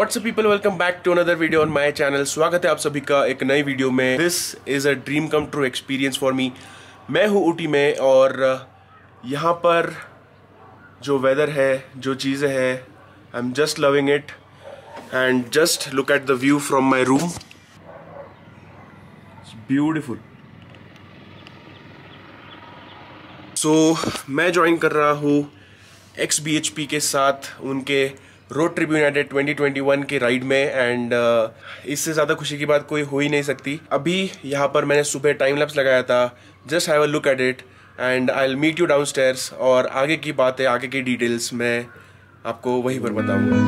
WhatsApp people, welcome back to another video on my channel. स्वागत है आप सभी का एक नई वीडियो में। This is a dream come true experience for me. मैं हूँ ऊटी में और यहाँ पर जो वेदर है, जो चीज़ें हैं, I am just loving it. And just look at the view from my room, it's beautiful. So मैं ज्वाइन कर रहा हूँ XBHP के साथ उनके रोड ट्रिप यूनाइटेड 2021 के राइड में। एंड इससे ज़्यादा खुशी की बात कोई हो ही नहीं सकती। अभी यहाँ पर मैंने सुबह टाइम लैप्स लगाया था। Just have a look at it and I will meet you downstairs. और आगे की बातें, आगे की डिटेल्स मैं आपको वहीं पर बताऊँगा।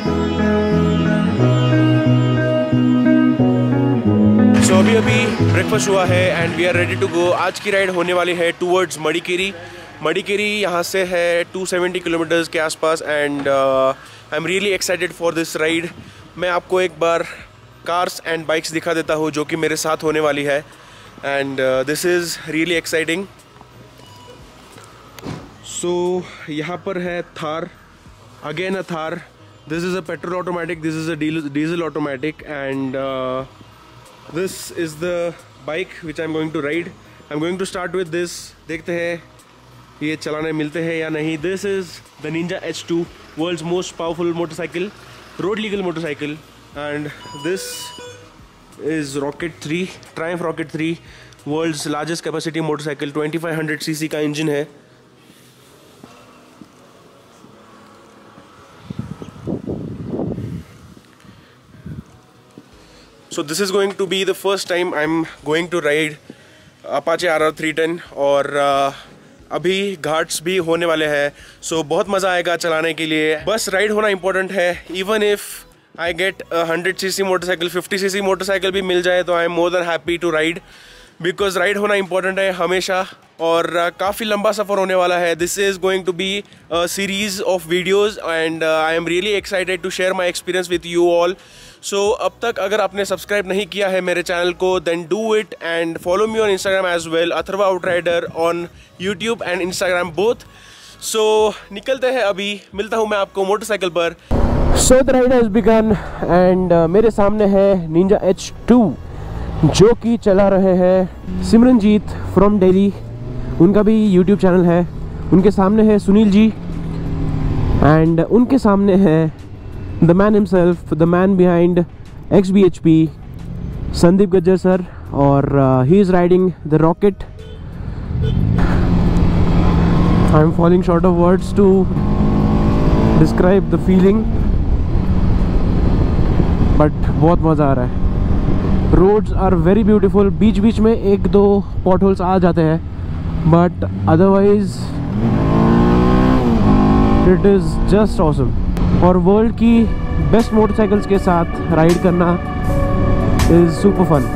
सो अभी ब्रेकफास्ट हुआ है and we are ready to go. आज की राइड होने वाली है टूवर्ड्स मडिकेरी। मडिकेरी यहाँ से है 270 किलोमीटर्स के आसपास। And I am really excited for this ride. मैं आपको एक बार कार्स एंड बाइक्स दिखा देता हूँ जो कि मेरे साथ होने वाली है। And this is really exciting. So यहाँ पर है Thar, again a Thar. This is a petrol automatic, this is a diesel automatic. And this is the bike which I am going to ride. I am going to start with this. देखते हैं ये चलाने मिलते हैं या नहीं। This is the Ninja H2, world's most powerful motorcycle, road legal motorcycle. And this is rocket 3, Triumph rocket 3, world's largest capacity motorcycle. 2500 cc का engine है। So this is going to be the first time I'm going to ride Apache RR 310 और अभी घाट्स भी होने वाले हैं। सो बहुत मज़ा आएगा चलाने के लिए। बस राइड होना इम्पोर्टेंट है। Even if I get 100 cc motorcycle, 50 cc motorcycle भी मिल जाए तो I am more than happy to ride, because ride होना इम्पोर्टेंट है हमेशा। और काफ़ी लंबा सफ़र होने वाला है। This is going to be a series of videos and I am really excited to share my experience with you all. So अब तक अगर आपने सब्सक्राइब नहीं किया है मेरे चैनल को, then do it and follow me on Instagram as well, Atharva outrider on YouTube and Instagram both. So निकलते हैं अभी, मिलता हूँ मैं आपको मोटरसाइकिल पर। So the ride has begun and मेरे सामने है निंजा H2 जो कि चला रहे हैं सिमरनजीत फ्रॉम दिल्ली। उनका भी यूट्यूब चैनल है। उनके सामने है सुनील जी एंड उनके सामने है the man himself, the man behind XBHP, Sandeep Gajjar sir, or he is riding the rocket. I am falling short of words to describe the feeling, but बहुत मज़ा आ रहा है। Roads are very beautiful. बीच बीच में एक दो potholes आ जाते हैं, but otherwise it is just awesome. और वर्ल्ड की बेस्ट मोटरसाइकिल्स के साथ राइड करना is super fun.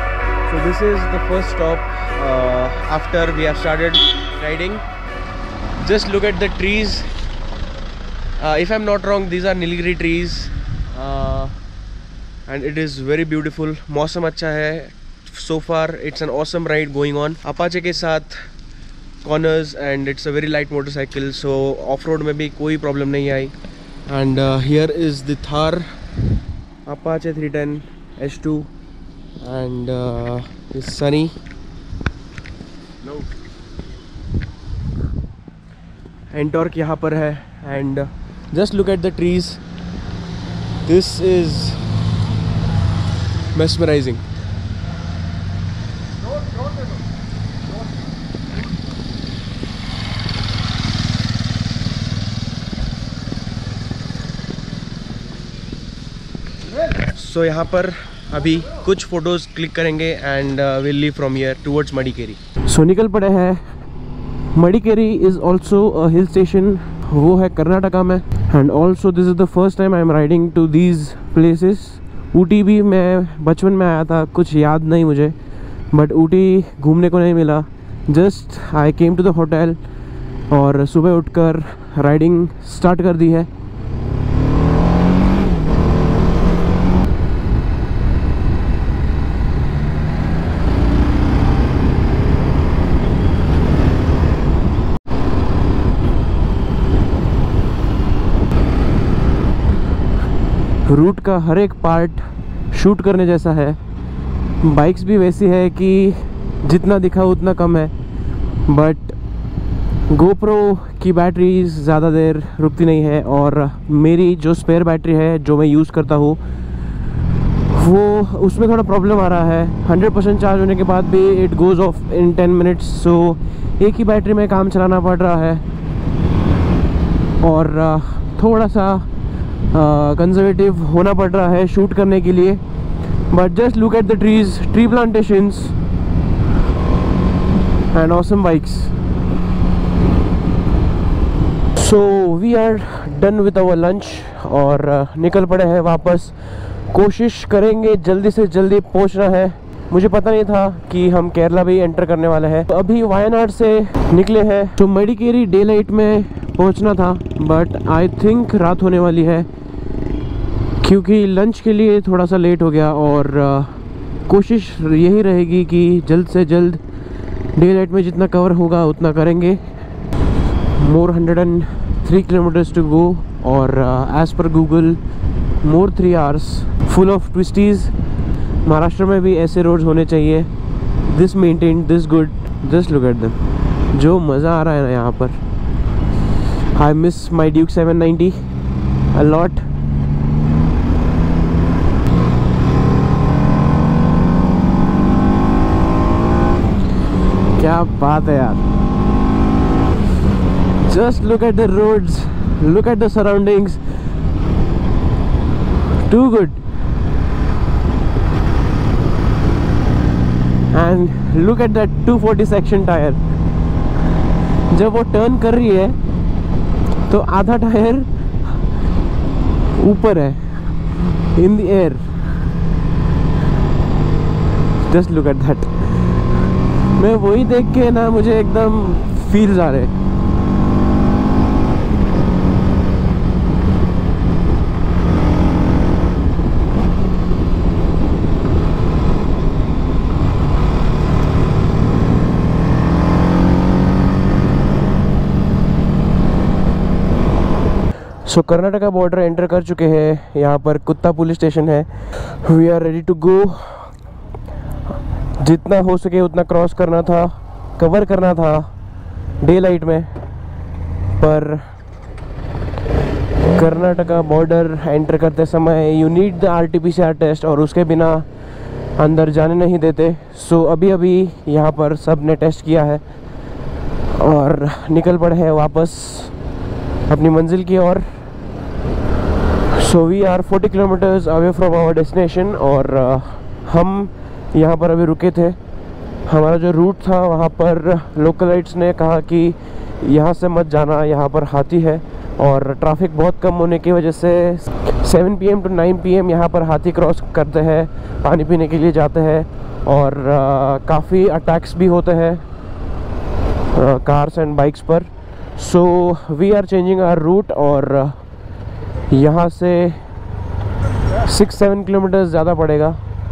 This is the first stop after we have started riding. Just look at the trees. If I'm not wrong, these are Nilgiri trees, and it is very beautiful. मौसम अच्छा है. So far, it's an awesome ride going on. Apache के साथ corners and it's a very light motorcycle, so off-road में भी कोई problem नहीं आई. And here is the Thar Apache 310 H2 and is Sunny. No. Ntorq यहाँ पर है and just look at the trees. This is mesmerizing. So यहाँ पर अभी कुछ फोटोज क्लिक करेंगे and will leave from here towards Madikeri. So निकल पड़े हैं. Madikeri is also a hill station. वो है कर्नाटका में and also this is the first time I am riding to these places. Ooty भी मैं बचपन में आया था, कुछ याद नहीं मुझे, बट ऊटी घूमने को नहीं मिला. Just I came to the hotel और सुबह उठकर राइडिंग स्टार्ट कर दी है. रूट का हर एक पार्ट शूट करने जैसा है. बाइक्स भी वैसी है कि जितना दिखा उतना कम है, बट गोप्रो की बैटरी ज़्यादा देर रुकती नहीं है और मेरी जो स्पेयर बैटरी है जो मैं यूज़ करता हूँ वो उसमें थोड़ा प्रॉब्लम आ रहा है. 100% चार्ज होने के बाद भी it goes off in 10 minutes. So एक ही बैटरी में काम चलाना पड़ रहा है और थोड़ा सा कंजर्वेटिव होना पड़ रहा है शूट करने के लिए. But just look at the trees, tree plantations and awesome bikes. So we are done with our lunch और निकल पड़े हैं वापस. कोशिश करेंगे जल्दी से जल्दी पहुंचना है. मुझे पता नहीं था कि हम केरला भी एंटर करने वाले हैं. तो अभी वायनाड से निकले हैं. तो मडिकेरी डे लाइट में पहुंचना था, बट आई थिंक रात होने वाली है क्योंकि लंच के लिए थोड़ा सा लेट हो गया. और कोशिश यही रहेगी कि जल्द से जल्द डे लाइट में जितना कवर होगा उतना करेंगे. मोर 103 किलोमीटर्स टू गो और एज़ पर Google more 3 hours full of twisties. Maharashtra में भी ऐसे रोड्स होने चाहिए. This maintain, this good. Just look at them. जो मज़ा आ रहा है ना यहाँ पर. I miss my Duke 790 a lot. क्या बात है यार. Just look at the roads, look at the surroundings. Too good. And look at that 240 section tyre. जब वो टर्न कर रही है तो आधा टायर ऊपर है, in the air. Just look at that. मैं वही देख के ना मुझे एकदम फील्स आ रहे. सो कर्नाटका बॉर्डर एंटर कर चुके हैं. यहाँ पर कुत्ता पुलिस स्टेशन है. We are ready to go. जितना हो सके उतना क्रॉस करना था, कवर करना था डे लाइट में, पर कर्नाटका बॉर्डर एंटर करते समय you need the RT-PCR test और उसके बिना अंदर जाने नहीं देते. सो अभी अभी यहाँ पर सब ने टेस्ट किया है और निकल पड़े हैं वापस अपनी मंजिल की ओर. So we are 40 kilometres away from our destination और हम यहाँ पर अभी रुके थे. हमारा जो रूट था वहाँ पर लोकलाइट्स ने कहा कि यहाँ से मत जाना, यहाँ पर हाथी है. और ट्रैफिक बहुत कम होने की वजह से 7 PM to 9 PM यहाँ पर हाथी क्रॉस करते हैं, पानी पीने के लिए जाते हैं और काफ़ी अटैक्स भी होते हैं कार्स एंड बाइक्स पर. So we are changing our route और यहाँ से 6-7 किलोमीटर ज़्यादा पड़ेगा।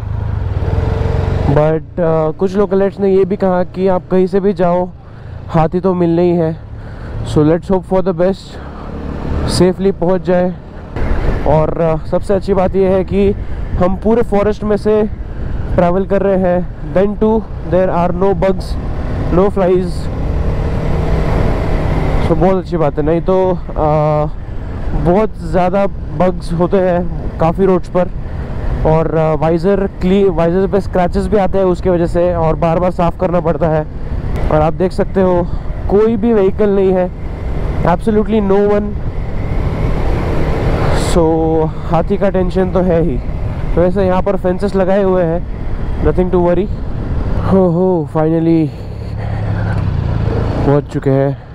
बट कुछ लोकलिट्स ने ये भी कहा कि आप कहीं से भी जाओ हाथी तो मिलने ही है। So let's hope for the best, safely पहुँच जाए। और सबसे अच्छी बात यह है कि हम पूरे फॉरेस्ट में से ट्रैवल कर रहे हैं। Then too there are no bugs, no flies. So बहुत अच्छी बात है, नहीं तो बहुत ज़्यादा बग्स होते हैं काफ़ी रोड्स पर। और वाइज़र पे स्क्रैचेस भी आते हैं उसके वजह से, और बार बार साफ़ करना पड़ता है। और आप देख सकते हो कोई भी व्हीकल नहीं है, एब्सोल्युटली नो वन। सो हाथी का टेंशन तो है ही। तो वैसे यहाँ पर फेंसेस लगाए हुए हैं, नथिंग टू वरी। हो फाइनली पहुँच चुके हैं।